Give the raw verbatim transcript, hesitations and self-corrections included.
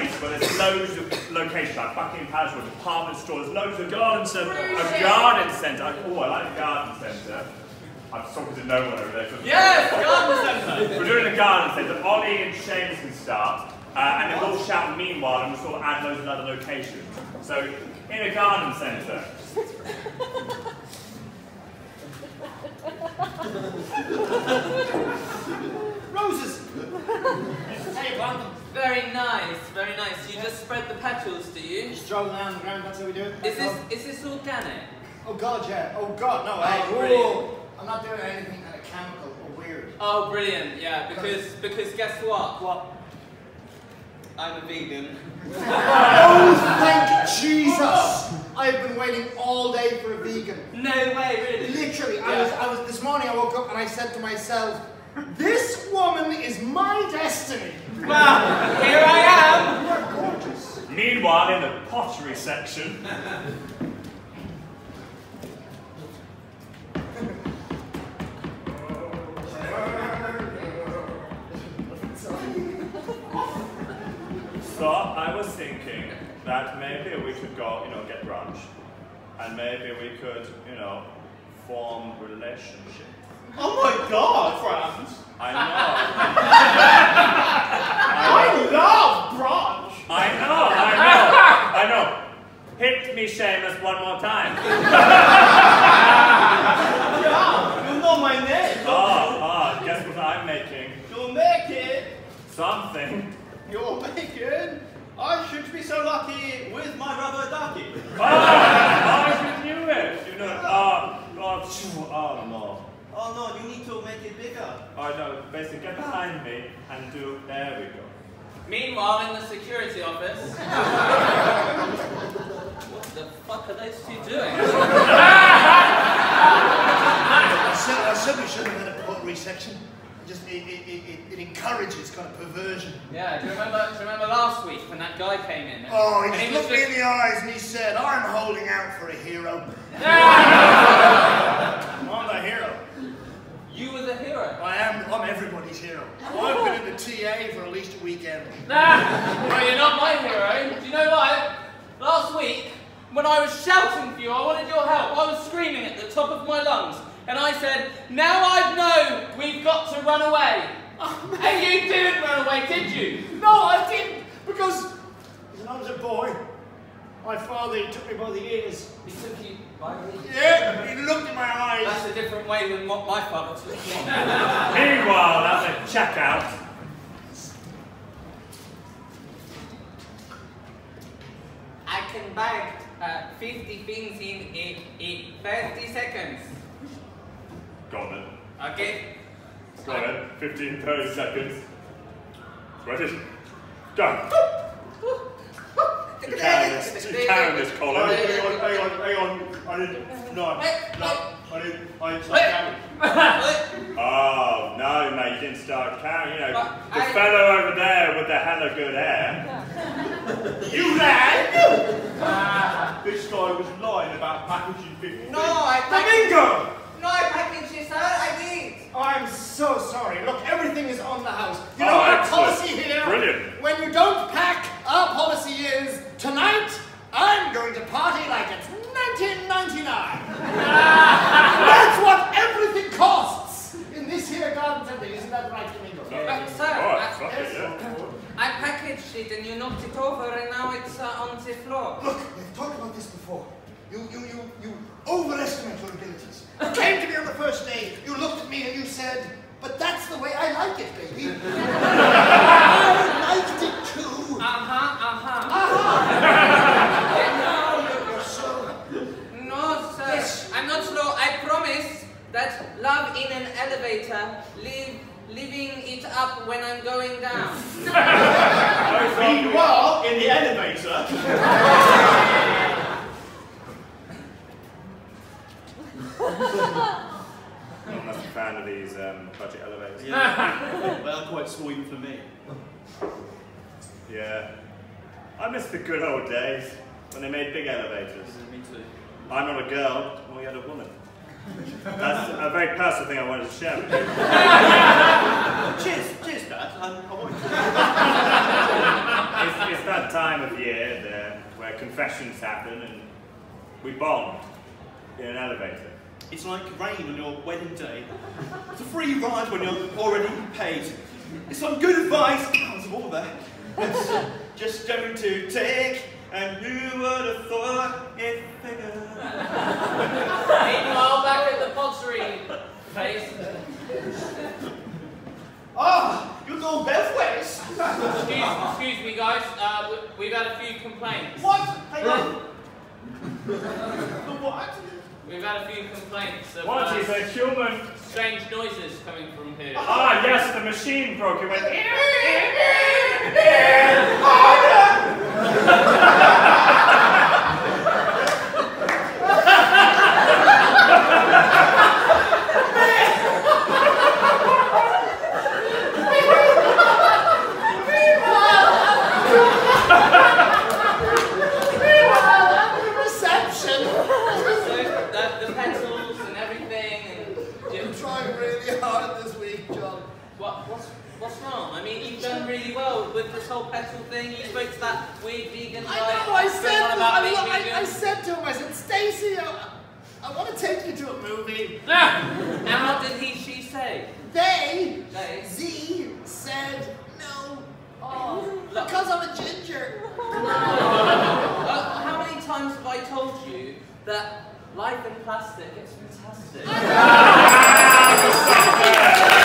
place where there's loads of locations, like Buckingham Palace or department stores, loads of garden centre. A garden centre. Oh, I like a garden centre. I'm just talking to no one over there. Yes, garden centre. We're doing a garden centre. Ollie and Seamus can start, uh, and then we'll shout meanwhile, and we'll sort of add loads of other locations. So, in a garden centre. Roses! Hey, one. Very nice, very nice. You just spread the petals, do you? Just throw them down on the ground, that's how we do it. Is this, is this organic? Oh god, yeah. Oh god, no, Oh, hey, brilliant. whoa. I'm not doing anything kind of chemical or weird. Oh, brilliant, yeah, because, because guess what? What? I'm a vegan. Oh, thank Jesus! I've been waiting all day for a vegan. No way, really? Literally, Yeah. I was, I was, this morning I woke up and I said to myself, this woman is my destiny. Well, here I am. You're gorgeous. Meanwhile, in the pottery section. So I was thinking that maybe we could go, you know, get brunch, and maybe we could, you know, form relationship. Oh my god, Franz! I know. I love brunch! I know, I know, I know. Hit me, Seamus, one more time. Yeah, you know my name. Oh, oh, guess what I'm making? You'll make it. Something. You'll make it. I should be so lucky with my rubber ducky. Oh, oh, you knew it. You know it. Oh, oh, phew, oh no. Oh no, you need to make it bigger. Oh no, basically get behind me and do, there we go. Meanwhile, in the security office. What the fuck are those two doing? I said, I said we shouldn't have had a pottery section. It just, it, it, it, it encourages kind of perversion. Yeah, do you remember, do you remember last week when that guy came in? And, Oh, he and just was looked me in the eyes and he said, I'm holding out for a hero. I'm the hero. You were the hero. I am, I'm everybody's hero. I've been in the T A for at least a weekend. Well, you're not my hero. Do you know what? Last week, when I was shouting for you, I wanted your help. I was screaming at the top of my lungs. And I said, now I know we've got to run away. Oh, and you didn't run away, did you? No, I didn't, because when I was a boy, my father, he took me by the ears. He took you by the ears. Yeah, he looked in my eyes. That's a different way than what my father took me. Meanwhile, at the checkout. I can bag uh, fifty things in, in, in thirty seconds. Go on then. Okay? Go on then. fifteen, thirty seconds. Ready? Go. You carry this, you carry this collar. Hang on, hang on, hang on. I didn't, no, no, I didn't, I didn't start counting. Oh, no, mate, you didn't start carrying. You know, But the I- fellow over there with the hella good hair. You ran! This guy was lying about packaging fifty. No, I Domingo! No, I packaged it, sir. I did. I'm so sorry. Look, everything is on the house. You Oh, know our excellent. policy here? Brilliant. When you don't pack, our policy is, tonight, I'm going to party like it's nineteen ninety-nine. That's what everything costs in this here garden centre. Isn't that right, Domingo? But, sir, Oh, I, fuck it, yeah. I packaged it and you knocked it over and now it's uh, on the floor. Look, we've talked about this before. You, you, you, you overestimate your abilities. You came to me on the first day, you looked at me and you said, but that's the way I like it, baby. I liked it too. Uh-huh, uh-huh. Uh-huh. You're, you're so... No, sir. Yes. I'm not slow. I promise that love in an elevator, live, living it up when I'm going down. Meanwhile, in the elevator. I'm not a fan of these um, budget elevators. Yeah, they are quite small even for me. Yeah. I miss the good old days when they made big elevators. Me too. I'm not a girl, we had a woman. That's a very personal thing I wanted to share with you. Cheers, cheers, Dad. Um, I want to. If it's that time of year there where confessions happen and we bond in an elevator. It's like rain on your wedding day. It's a free ride when you're already paid. It's some good advice. There's all there. It's just going to take, and who would have thought it figured? Meanwhile, back at the pottery place. Ah, you're going both ways. Excuse, excuse me, guys. Uh, we, we've had a few complaints. What? Hang on. The what? We've had a few complaints of What uh, is a human? strange noises coming from here. Ah, yes, the machine broke. It went. What's wrong? I mean, you've done really well with this whole petal thing. You spoke to that weird vegan guy. I know, I said, on to, about I, being I, vegan. I said to him, I said, Stacey, I, I want to take you to a movie. And what did he, she say? They, They? Z, said no. Oh, look. Because I'm a ginger. Uh, how many times have I told you that life in plastic is fantastic?